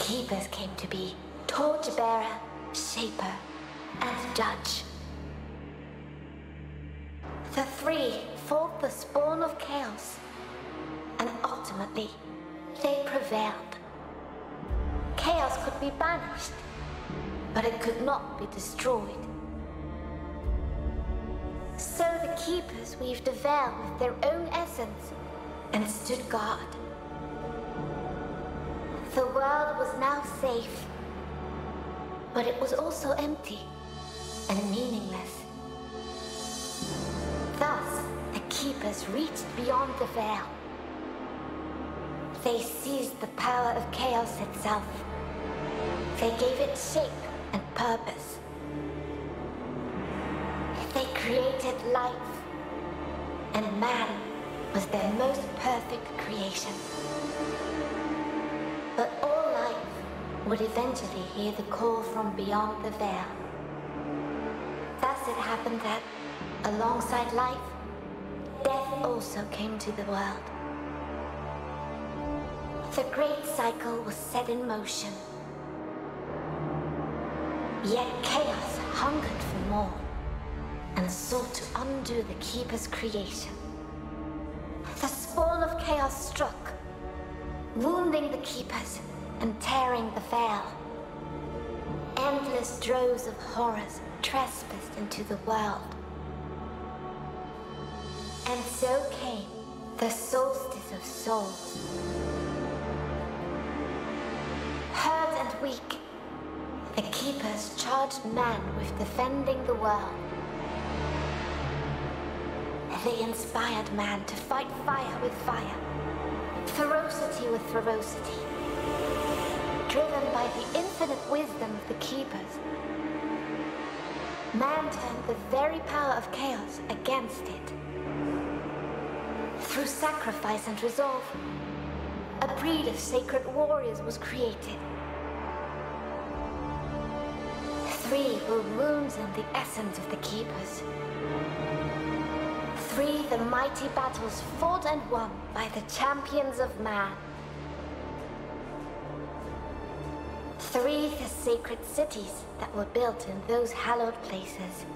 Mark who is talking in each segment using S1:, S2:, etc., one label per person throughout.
S1: Keepers came to be torchbearer, shaper, and judge. The three fought the spawn of chaos, and ultimately, they prevailed. Chaos could be banished, but it could not be destroyed. So the Keepers weaved a veil with their own essence and stood guard. The world was now safe, but it was also empty and meaningless. Thus, the Keepers reached beyond the veil. They seized the power of chaos itself. They gave it shape and purpose. They created life, and man was their most perfect creation. But all life would eventually hear the call from beyond the veil. Thus it happened that, alongside life, death also came to the world. The great cycle was set in motion. Yet chaos hungered for more, and sought to undo the Keeper's creation. The spawn of chaos struck, wounding the Keepers and tearing the veil. Endless droves of horrors trespassed into the world. And so came the Soulstice of Souls. Hurt and weak, the Keepers charged man with defending the world. They inspired man to fight fire with fire, ferocity with ferocity. Driven by the infinite wisdom of the Keepers, man turned the very power of chaos against it. Through sacrifice and resolve, a breed of sacred warriors was created. Three were wounds in the essence of the Keepers. Three the mighty battles fought and won by the champions of man. Three the sacred cities that were built in those hallowed places.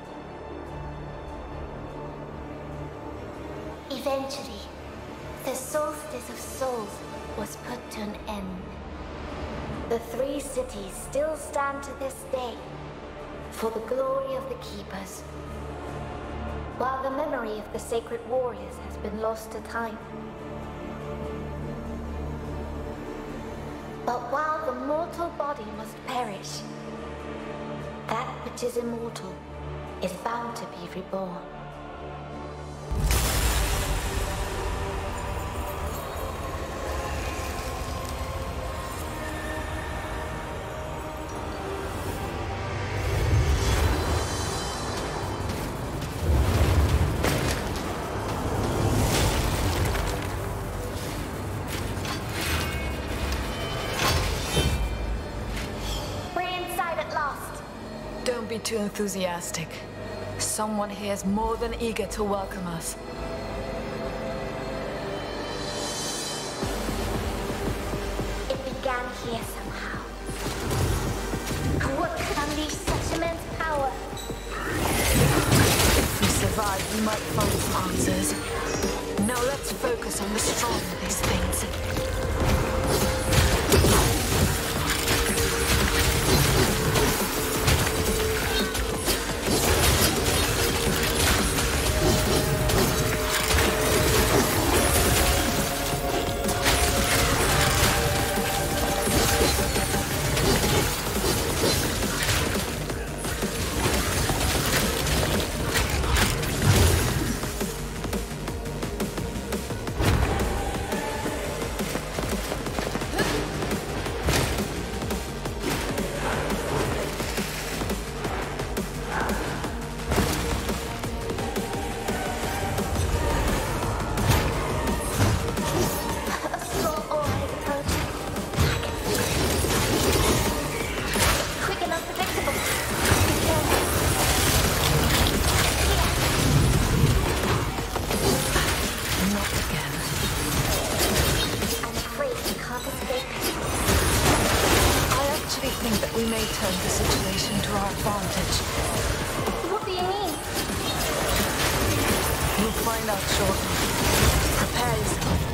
S1: Eventually, the Soulstice of Souls was put to an end. The three cities still stand to this day for the glory of the Keepers, while the memory of the sacred warriors has been lost to time. But while the mortal body must perish, that which is immortal is bound to be reborn.
S2: Don't be too enthusiastic. Someone here is more than eager to welcome us.
S1: It began here somehow. What could unleash such immense power?
S2: If we survive, we might find some answers. Now let's focus on destroying these things. think that we may turn the situation to our advantage.
S1: What do you mean?
S2: You'll find out shortly. Prepare yourself.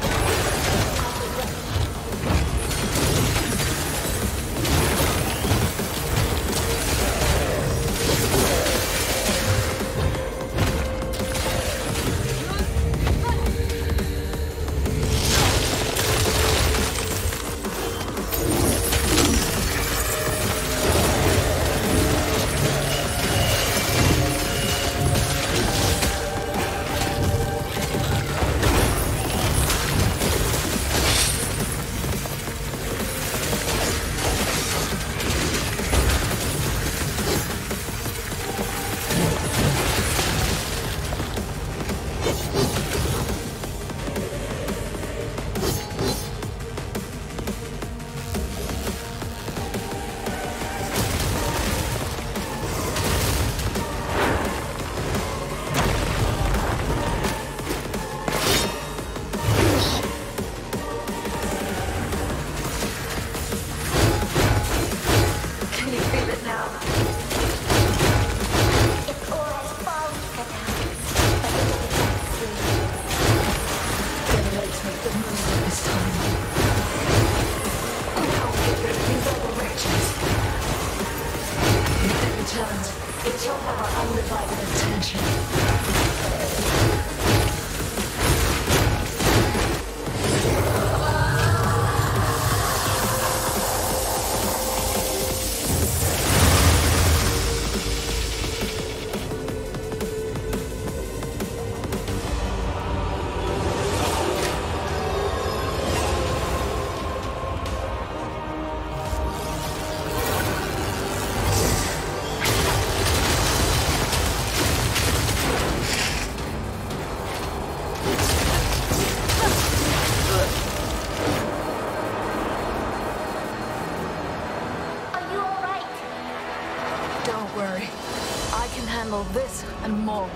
S2: This and more.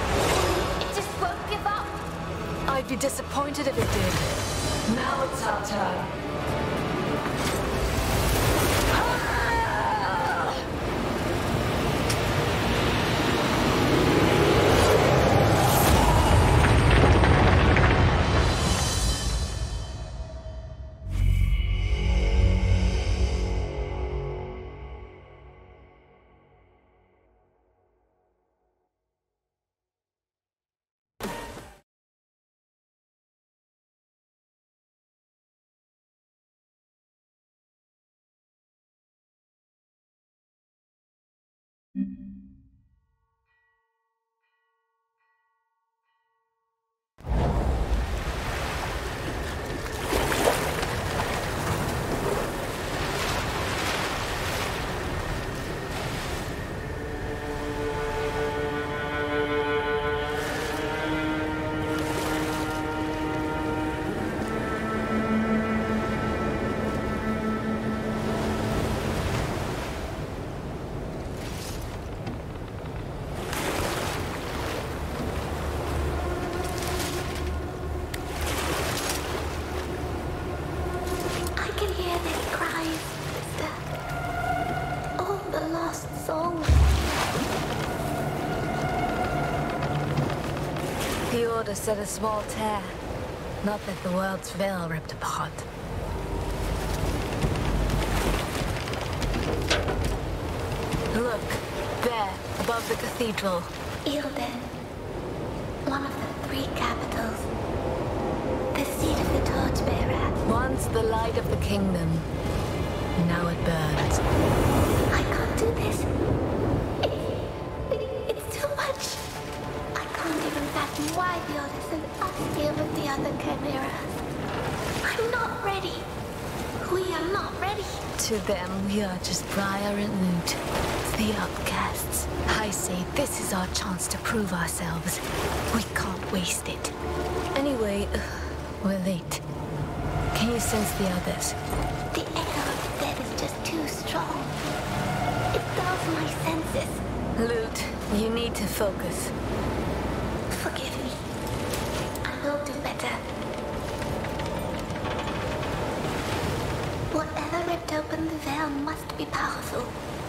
S1: It just won't give up.
S2: I'd be disappointed if it did. Now it's our turn. The Order said a small tear, not that the world's veil ripped apart. Look, there, above the cathedral.
S1: Ilden, one of the 3 capitals. The seat of the torchbearer.
S2: Once the light of the kingdom, now it burns.
S1: I can't do this. It's too much. I can't even fathom why the Order sent us here with the other Chimeras. I'm not ready. We are not ready.
S2: To them, we are just Briar and Lute, the outcasts. I say this is our chance to prove ourselves. We can't waste it. Anyway, we're late. Can you sense the others?
S1: The echo of the dead is just too strong. It dulls my senses.
S2: Lute, you need to focus.
S1: Forgive me. I will do better. Whatever ripped open Beyond the veil must be powerful.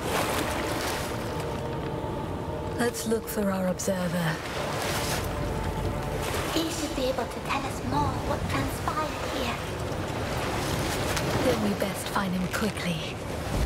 S2: Let's look for our observer.
S1: He should be able to tell us more what transpired here.
S2: Then we best find him quickly.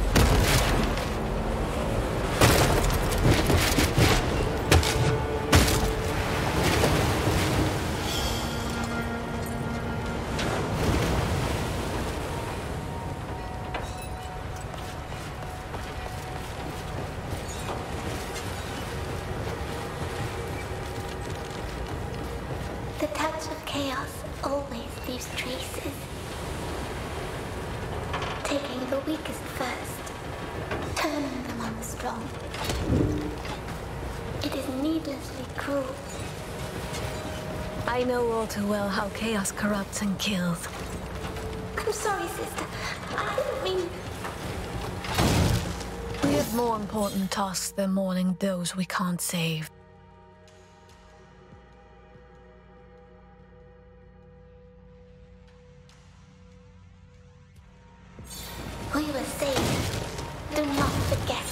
S1: The touch of chaos always leaves traces. Taking the weakest first, turning them on the strong. It is needlessly cruel.
S2: I know all too well how chaos corrupts and kills.
S1: I'm sorry, sister. I didn't mean...
S2: We have more important tasks than mourning those we can't save.
S1: We were saved. Do not forget.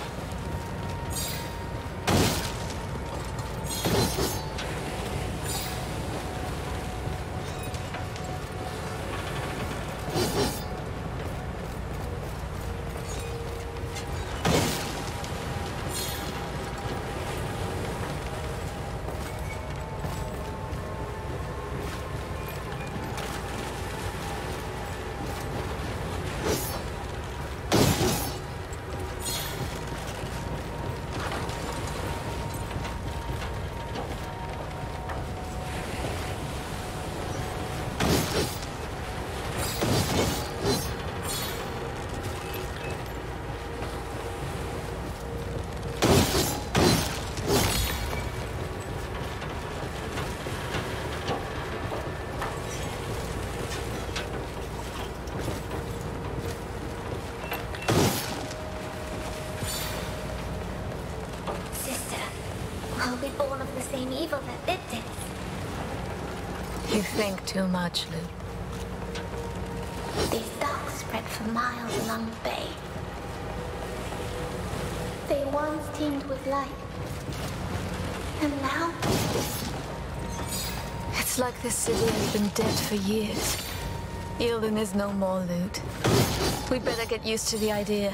S1: Born of the same evil that did this.
S2: You think too much, Lute.
S1: These darks spread for miles along the bay. They once teemed with light. And now...
S2: It's like this city has been dead for years. Yielding is no more, Lute. We'd better get used to the idea.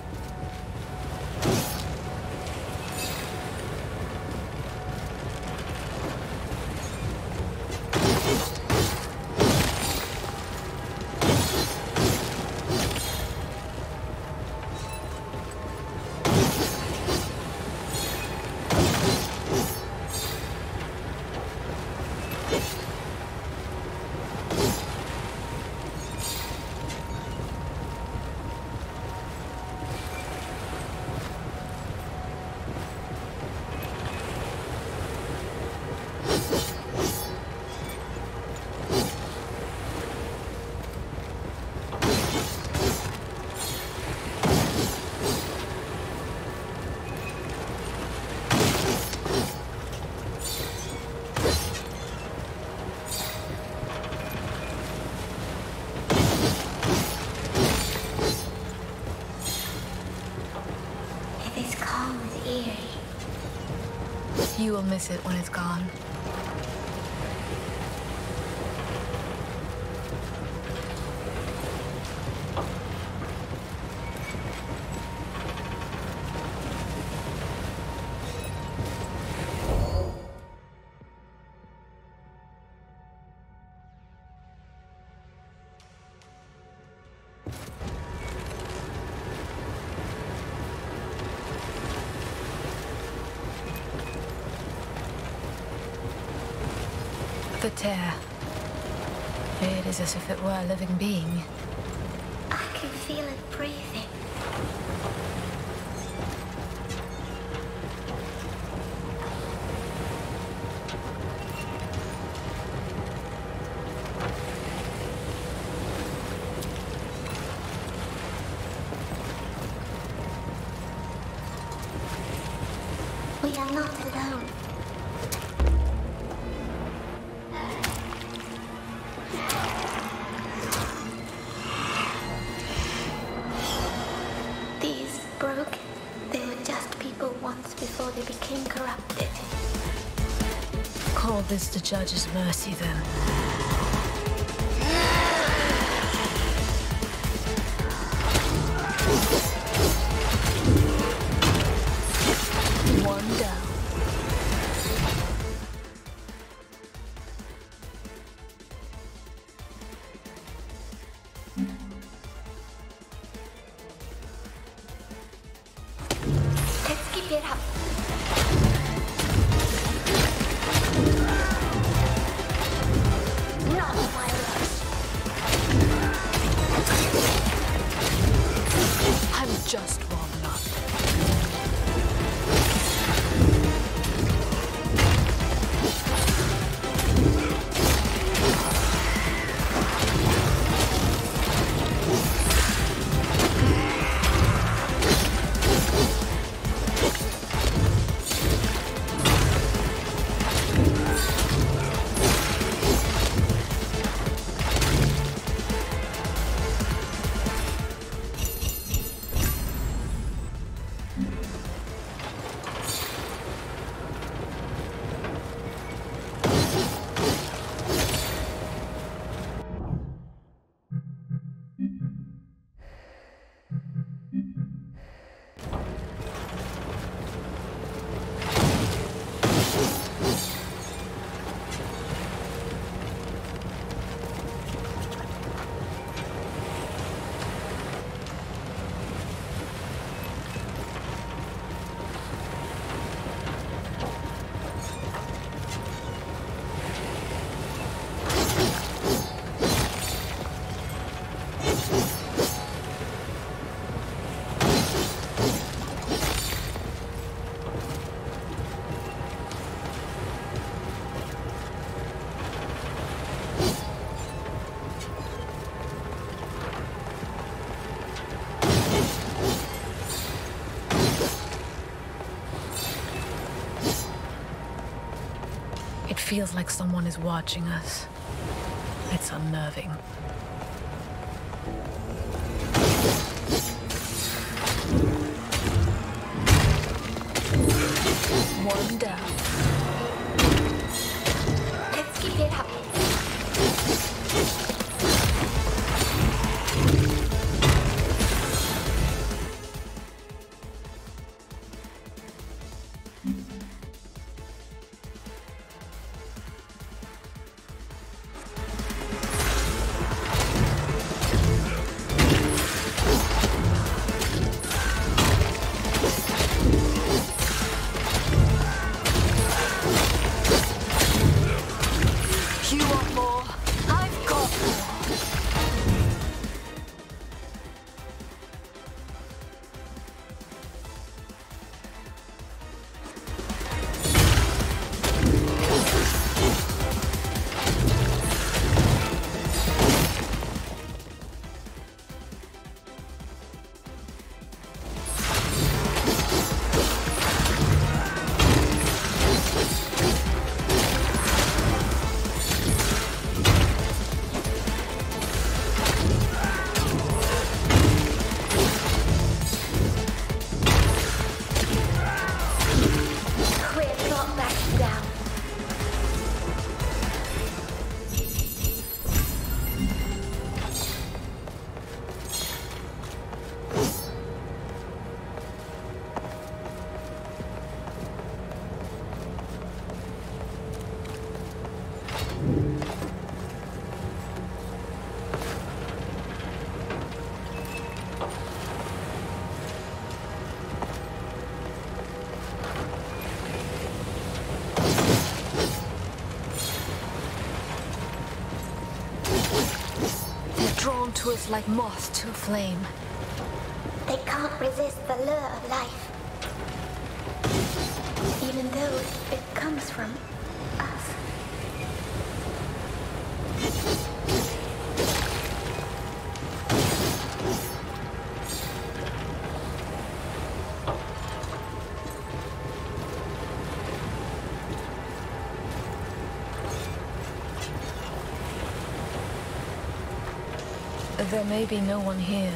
S2: You will miss it when it's gone. The tear. It is as if it were a living being.
S1: I can feel it breathing. We are not alone.
S2: call this the judge's mercy, then. One down.
S1: Let's keep it up. Not my lust.
S2: I'm just warming up. It feels like someone is watching us. It's unnerving. One down.
S1: Let's keep it up.
S2: You want more? I've got more.
S1: We're not backing down.
S2: They're drawn to us like moths to a flame.
S1: They can't resist the lure of life. Even though it comes from us.
S2: There may be no one here.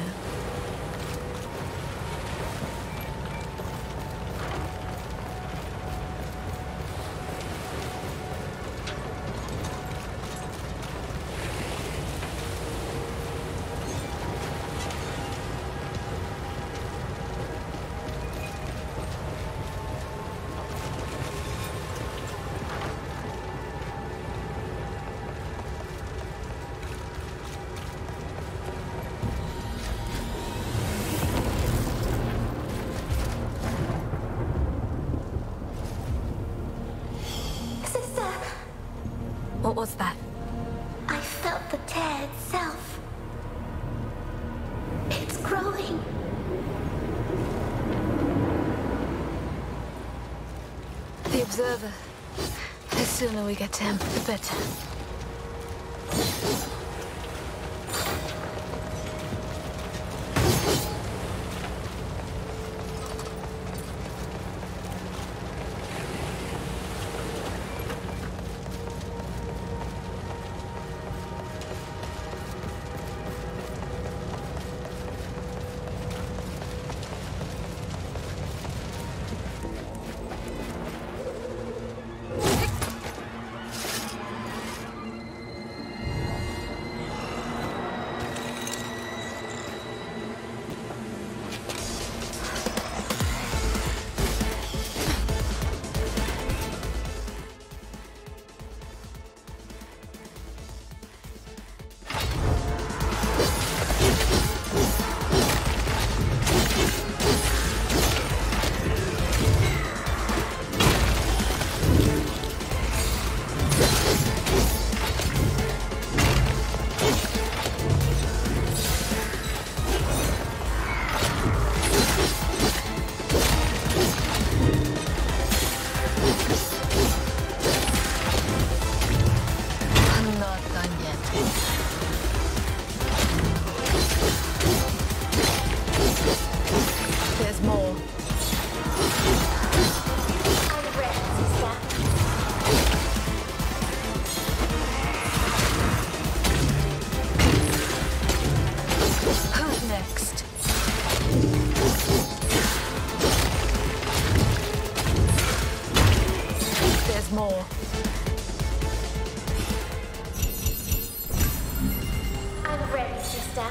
S2: observer. The sooner we get to him, the better. More.
S1: I'm ready, sister.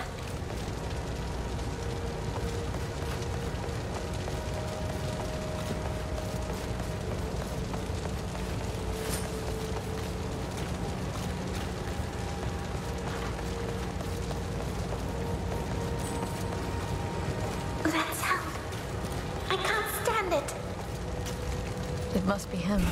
S1: That sound. I can't stand it.
S2: It must be him.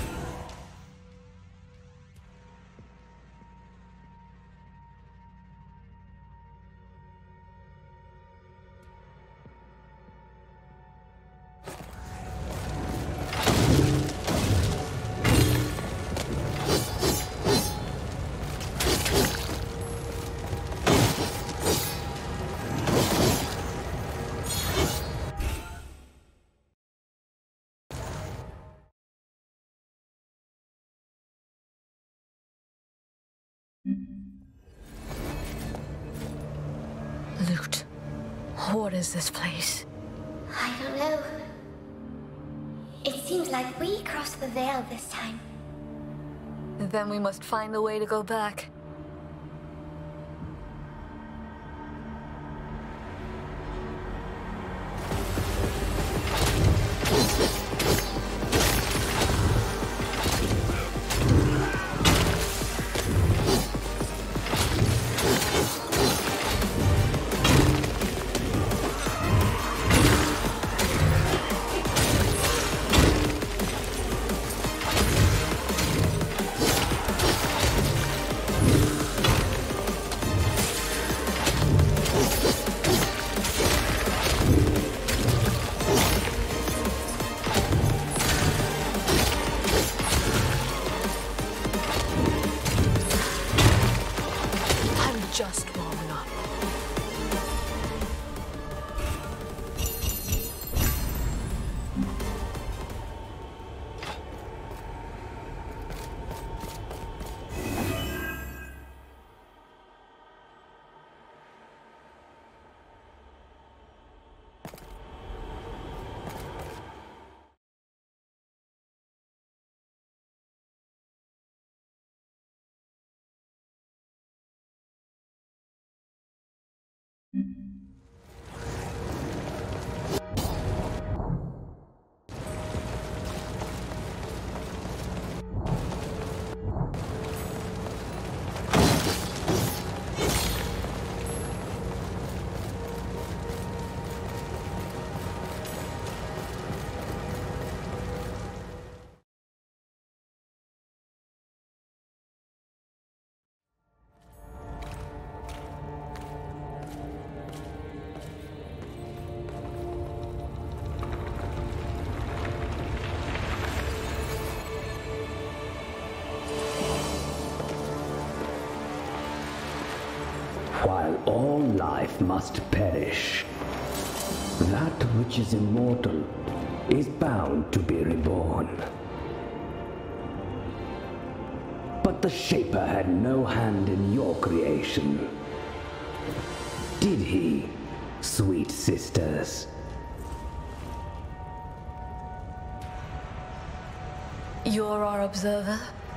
S2: Lute, what is this place?
S1: I don't know. It seems like we crossed the veil this time.
S2: Then we must find a way to go back. Just warming up.
S3: all life must perish. That which is immortal is bound to be reborn. But the Shaper had no hand in your creation. Did he, sweet sisters?
S2: You're our observer?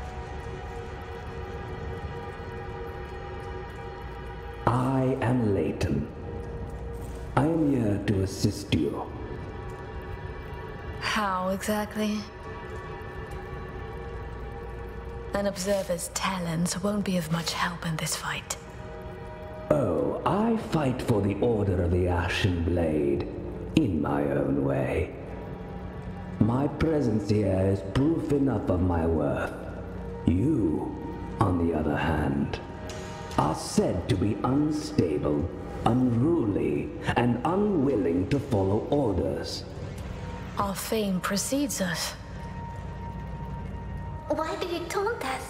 S3: I am Leighton. I am here to assist you.
S2: How exactly? An observer's talents won't be of much help in this fight.
S3: Oh, I fight for the Order of the Ashen Blade in my own way. My presence here is proof enough of my worth. You, on the other hand, are said to be unstable, unruly, and unwilling to follow orders.
S2: Our fame precedes us.
S1: Why do you taunt us?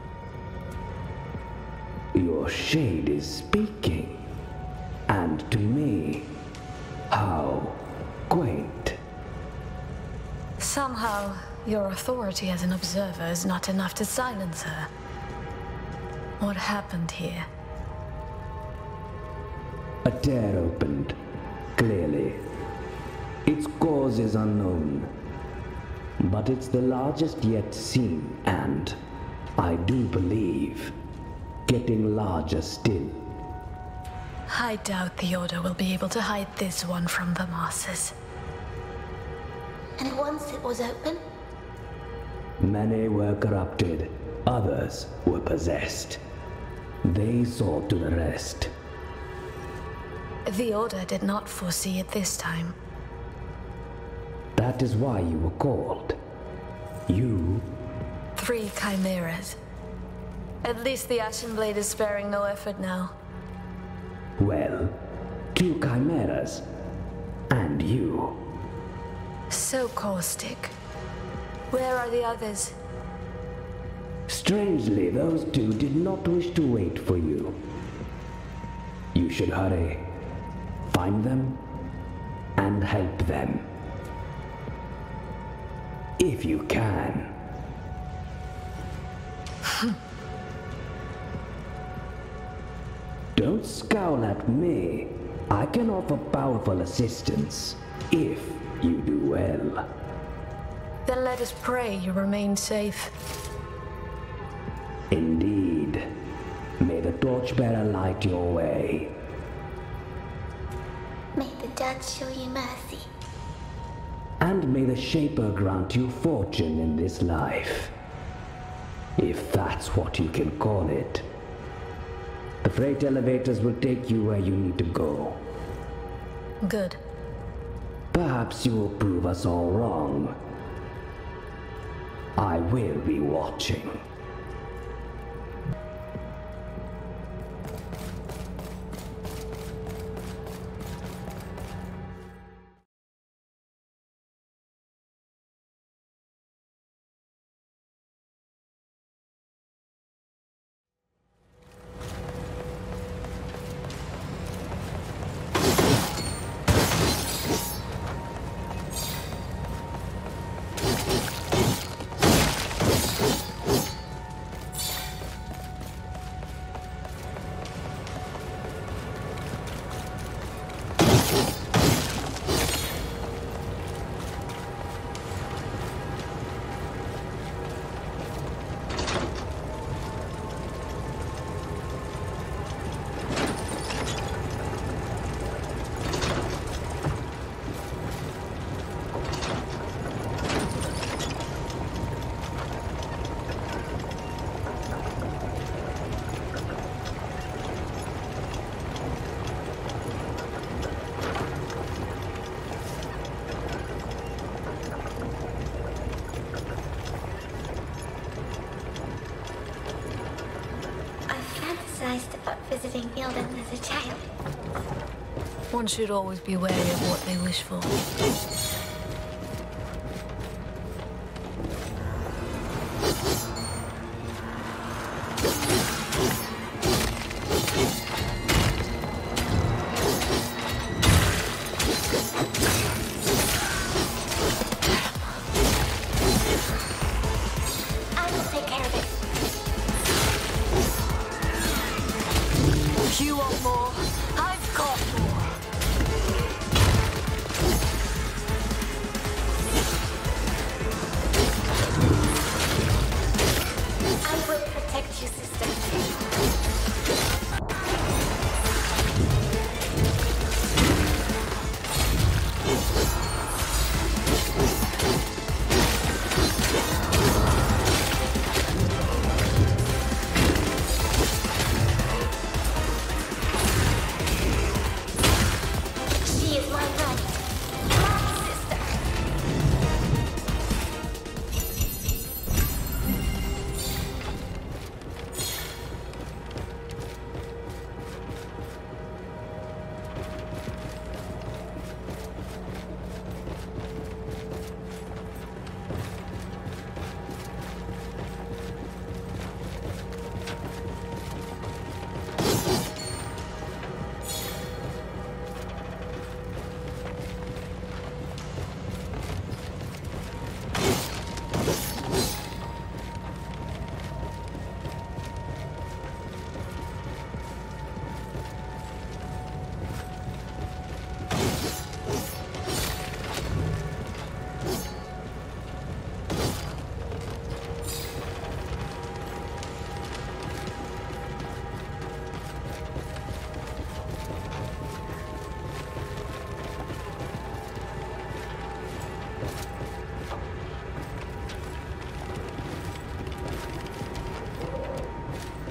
S3: Your shade is speaking. And to me, how quaint.
S2: Somehow, your authority as an observer is not enough to silence her. What happened here?
S3: A tear opened, clearly. Its cause is unknown, but it's the largest yet seen, and, I do believe, getting larger still.
S2: I doubt the Order will be able to hide this one from the masses.
S1: And once it was open?
S3: Many were corrupted, others were possessed. They saw to the rest.
S2: The Order did not foresee it this time.
S3: That is why you were called. You...
S2: 3 Chimeras. At least the Ashen Blade is sparing no effort now.
S3: Well, 2 Chimeras. And you.
S2: So caustic. Where are the others?
S3: Strangely, those 2 did not wish to wait for you. You should hurry. Find them and help them. If you can. Don't scowl at me. I can offer powerful assistance, if you do well.
S2: Then let us pray you remain safe.
S3: Indeed. May the Torchbearer light your way.
S1: May the Judge show you mercy.
S3: And may the Shaper grant you fortune in this life. If that's what you can call it. The freight elevators will take you where you need to go.
S2: Good.
S3: Perhaps you will prove us all wrong. I will be watching.
S1: About visiting Ilden as a child.
S2: One should always be wary of what they wish for.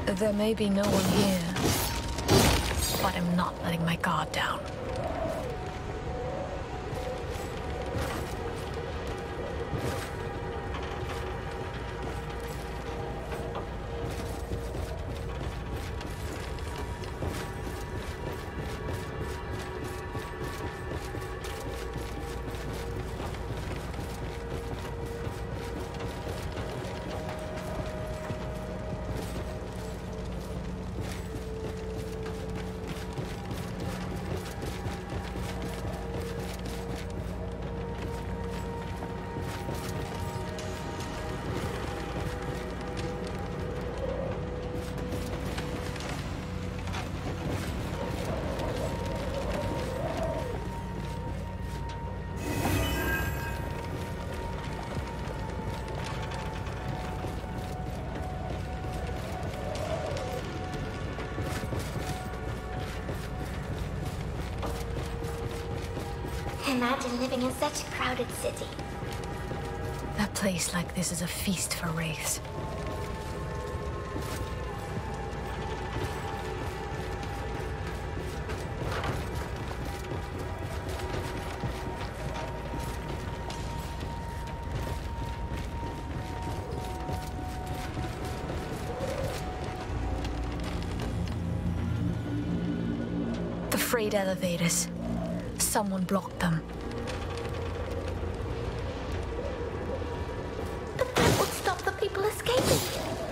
S2: There may be no one here, but I'm not letting my guard down.
S1: Imagine living in such a crowded city.
S2: A place like this is a feast for Wraiths. The freight elevators. Someone blocked them.
S1: But that would stop the people escaping.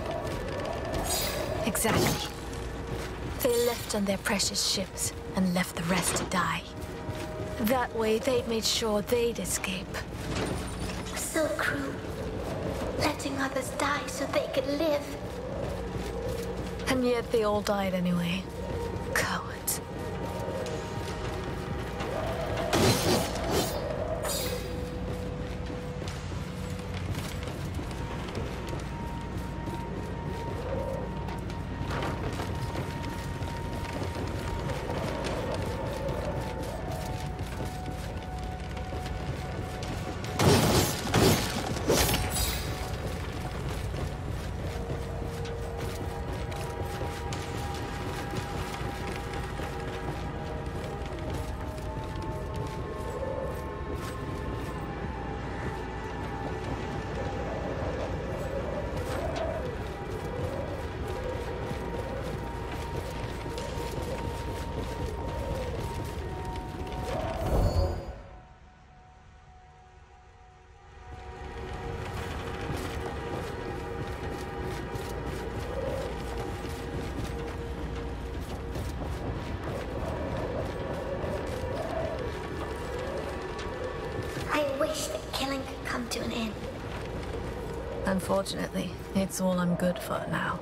S2: Exactly. They left on their precious ships and left the rest to die. That way, they'd made sure they'd escape.
S1: So cruel. Letting others die so they could live.
S2: And yet they all died anyway. Cowards.
S1: Killing could come to an end.
S2: Unfortunately, it's all I'm good for now.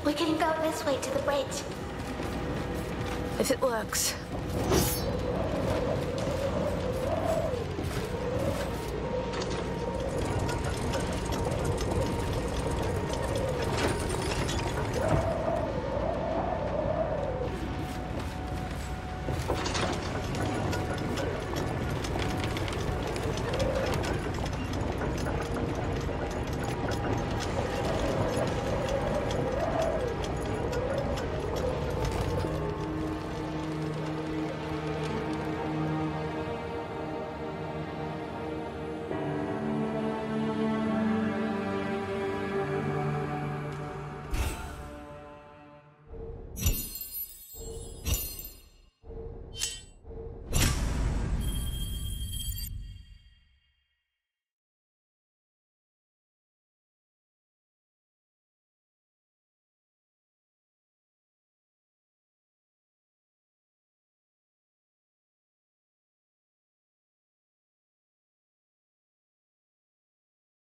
S1: We can go this way to the bridge.
S2: If it works.